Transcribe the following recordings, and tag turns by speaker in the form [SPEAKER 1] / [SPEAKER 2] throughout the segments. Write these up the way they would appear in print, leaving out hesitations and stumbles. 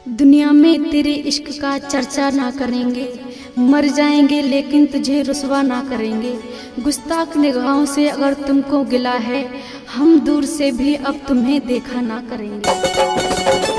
[SPEAKER 1] दुनिया में तेरे इश्क का चर्चा ना करेंगे, मर जाएंगे लेकिन तुझे रुसवा ना करेंगे। गुस्ताख निगाहों से अगर तुमको गिला है, हम दूर से भी अब तुम्हें देखा ना करेंगे।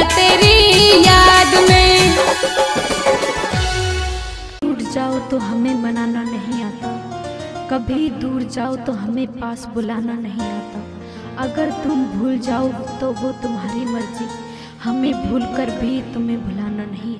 [SPEAKER 1] तेरी याद में। टूट जाओ तो हमें मनाना नहीं आता, कभी दूर जाओ तो हमें पास बुलाना नहीं आता। अगर तुम भूल जाओ तो वो तुम्हारी मर्जी, हमें भूलकर भी तुम्हें भुलाना नहीं।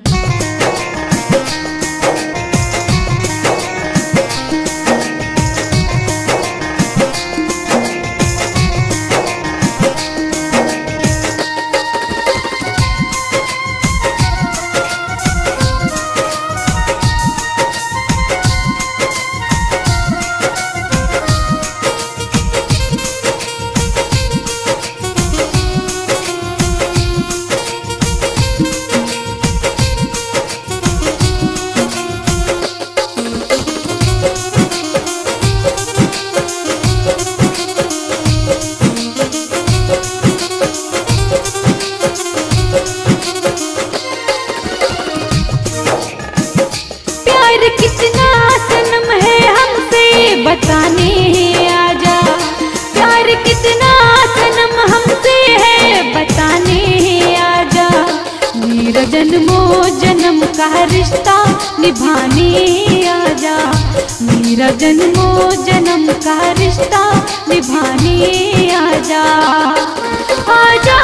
[SPEAKER 1] कितना सनम है हमसे बताने आजा, प्यार कितना सनम हमसे है बताने आजा। मेरा जन्मो जन्म का रिश्ता निभाने आजा, मेरा जन्मो जन्म का रिश्ता निभाने आजा। आजा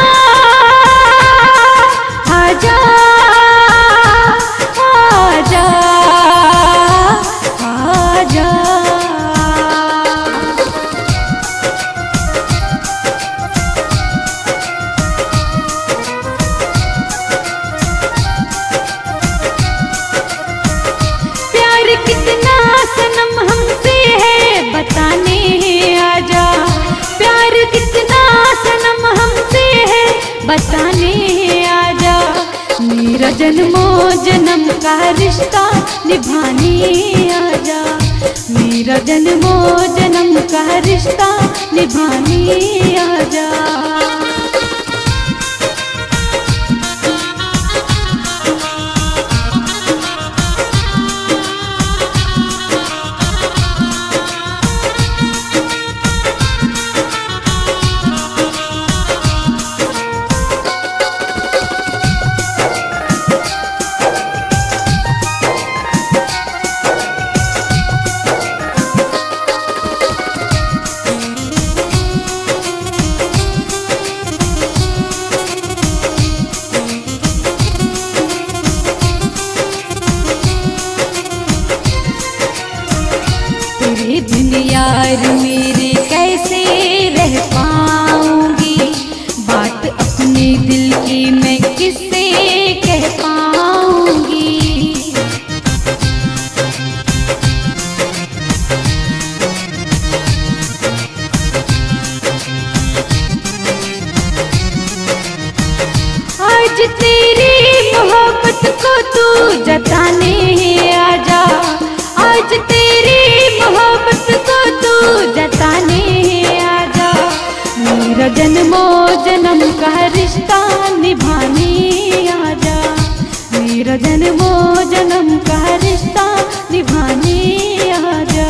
[SPEAKER 1] आजा आजा कितना सनम हमसे है बताने आजा, प्यार कितना सनम हमसे है बताने आजा। मेरा जन्मो जन्म का रिश्ता निभाने आजा, मेरा जन्मो जन्म का रिश्ता निभाने आजा। बिन यार मेरे कैसे रह पाऊंगी, बात अपने दिल की मैं किससे कह पाऊंगी। आज तेरी मोहब्बत को तू जताने आजा, आज तेरी मोहब्बत को तू जताने आजा। मेरा जन्मो जन्म का रिश्ता निभाने आजा, मेरा जन्मो जन्म का रिश्ता निभाने आजा।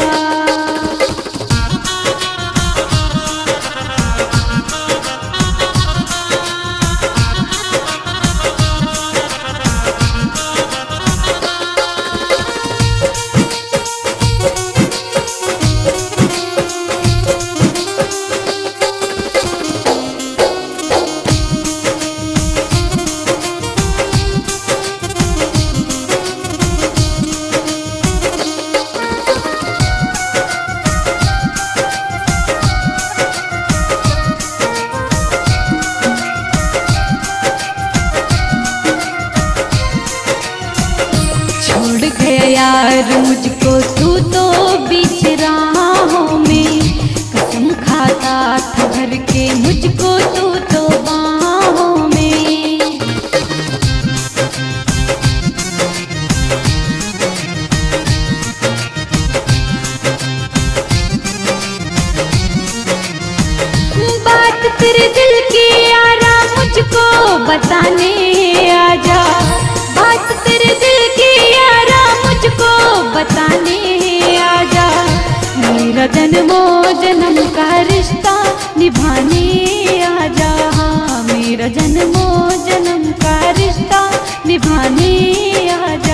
[SPEAKER 1] यार मुझको तू तो बीच राहों में, कसम खाता था भर के मुझको तू तो बाहों में। बात तेरे दिल की यारा मुझको बताने आजा, बात तेरे दिल की यारा मुझको बताने आजा। मेरा जन्मो जन्म का रिश्ता निभाने आजा, मेरा जन्मो जन्म का निभाने आजा।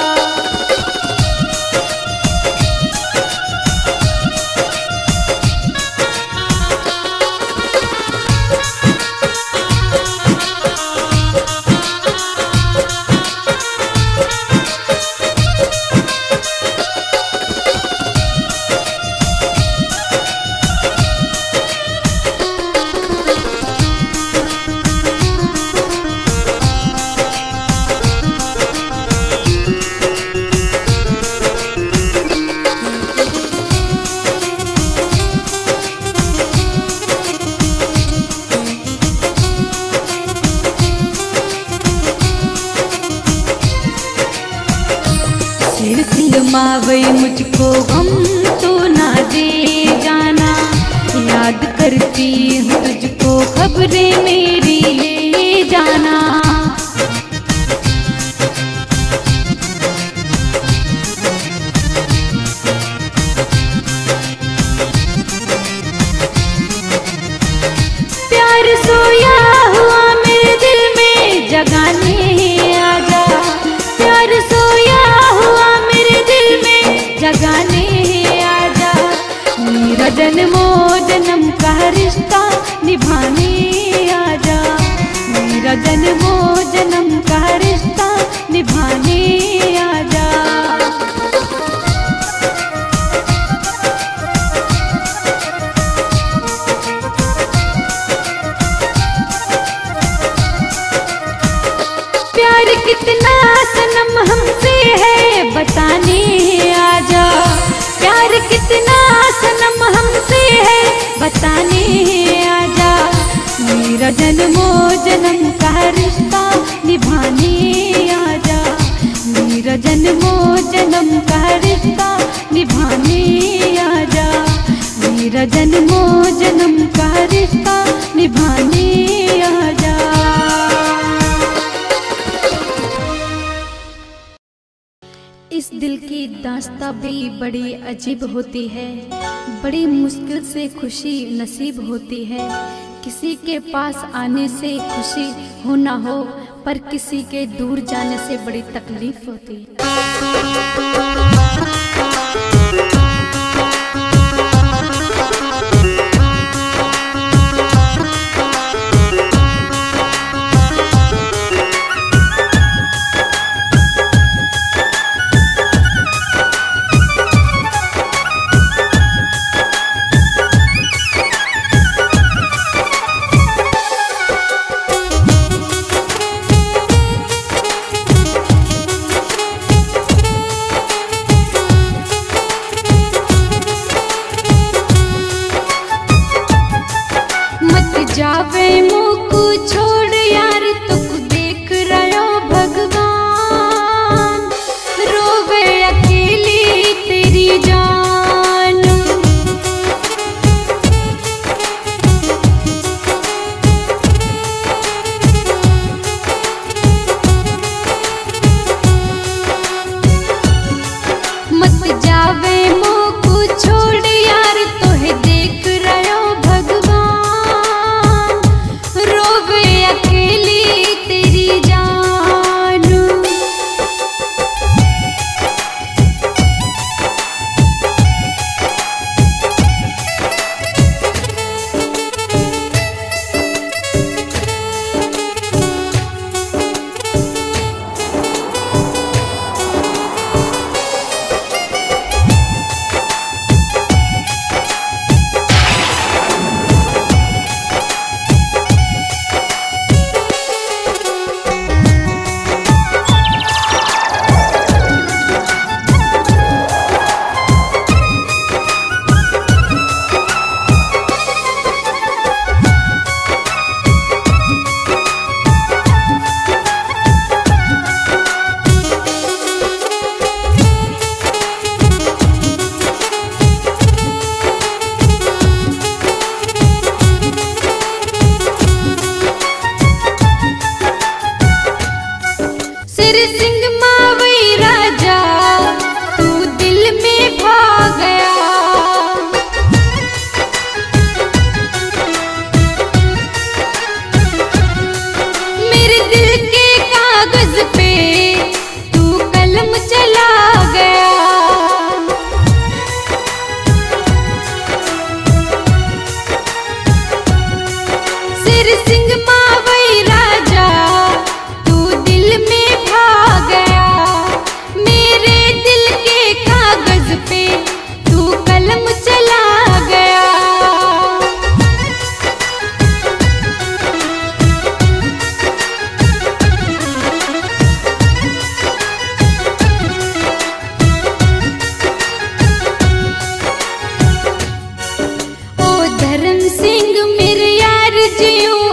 [SPEAKER 1] मावे मुझको गम तो ना दे जाना, याद करती हूँ तुझको खबरें मेरी ले जाना। प्यार सोया हुआ मेरे दिल में जगाने आजा, प्यार सोया हुआ जगाने आजा। मेरा जन्मो जन्म का रिश्ता निभाने आजा, मेरा जन्मो जन्म का रिश्ता निभाने आजा। प्यार कितना सनम हमसे है बताने आजा, प्यार कितना सनम हमसे है बताने आजा। मेरा जन्मो जन्म का रिश्ता निभाने आजा, मेरा जन्मो जन्म का रिश्ता निभाने आजा, मेरा जन्मो जन्म का रिश्ता निभाने आजा। इस दिल की दास्तां भी बड़ी अजीब होती है, बड़ी मुश्किल से खुशी नसीब होती है। किसी के पास आने से खुशी हो ना हो, पर किसी के दूर जाने से बड़ी तकलीफ होती है।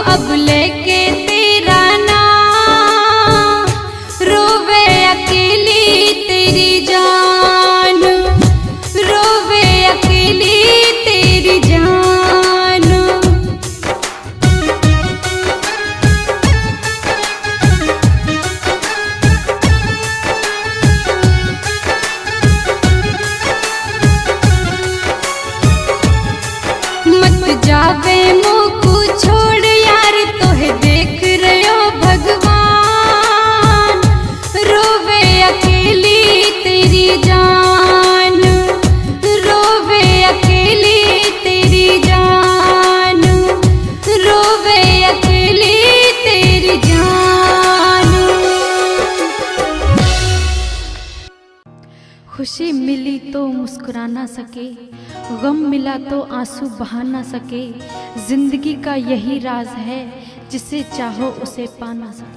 [SPEAKER 1] अब लेके तेरा नाम, रोवे अकेली तेरी जान, रोवे अकेली तेरी जान। मत जावे मुकु छोड़ यार, तोहे देख रहो भगवान, रोवे अकेली तेरी जान, रोवे अकेली तेरी जान, रोवे अकेली तेरी जान। खुशी मिली तो मुस्कुरा ना सके, गम मिला तो आंसू बहा ना सके, जिंदगी का यही राज है, जिसे चाहो उसे पा ना सके।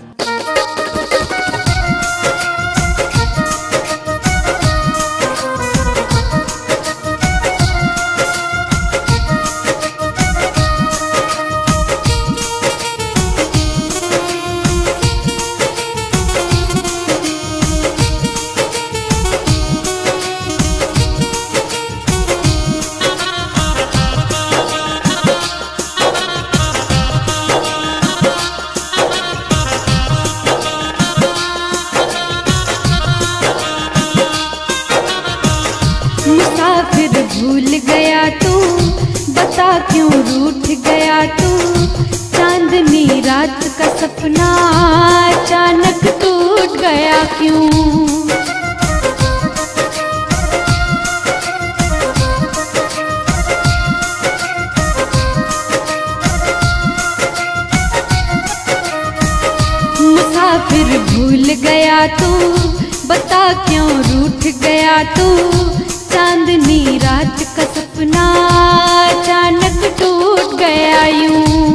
[SPEAKER 1] मुसाफिर भूल गया तू, बता क्यों रूठ गया तू, चांदनी रात का सपना अचानक टूट गया क्यों। मुसाफिर भूल गया तू, बता क्यों रूठ गया तू, चांदनी रात का सपना अचानक टूट गया यूं।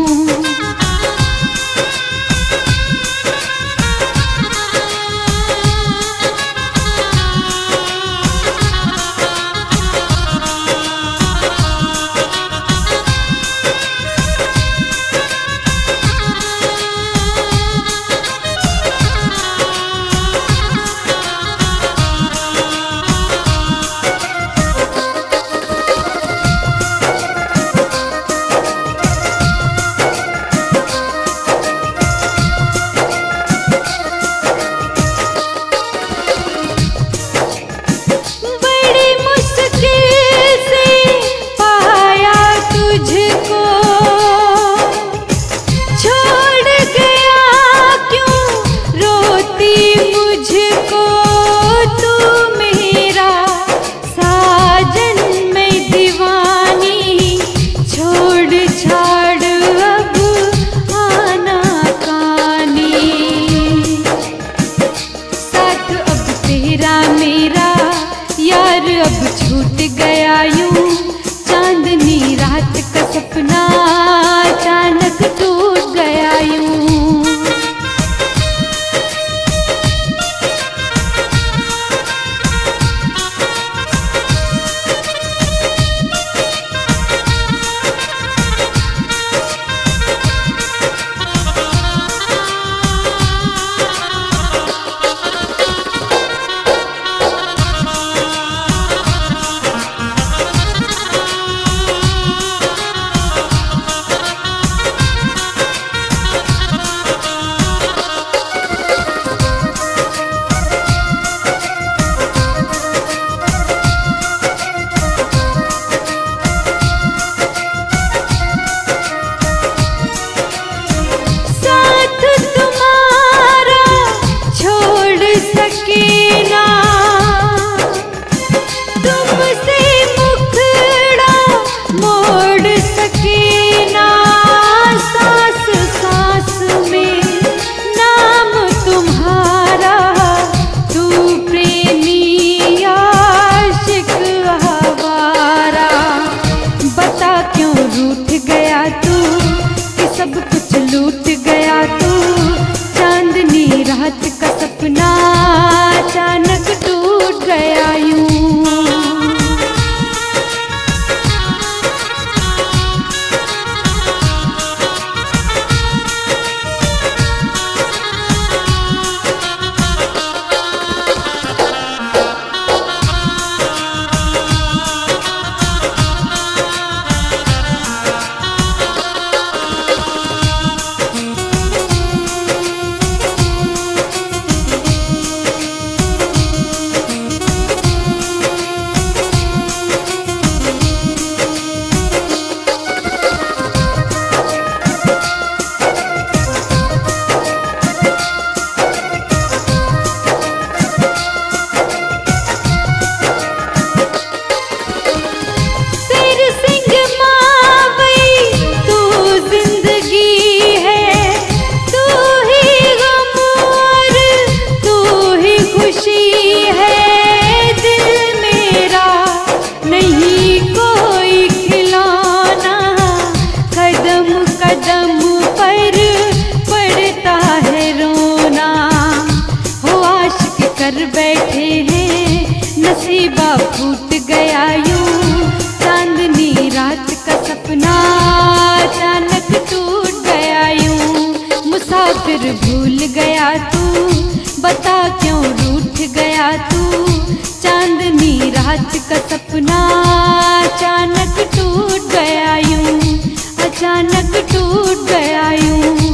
[SPEAKER 1] कर बैठे हैं, नसीबा फूट गया यूं। चांदनी रात का सपना अचानक टूट गया यूं। मुसाफिर भूल गया तू, बता क्यों रूठ गया तू। चांदनी रात का सपना अचानक टूट गया यूं, अचानक टूट गया यूं।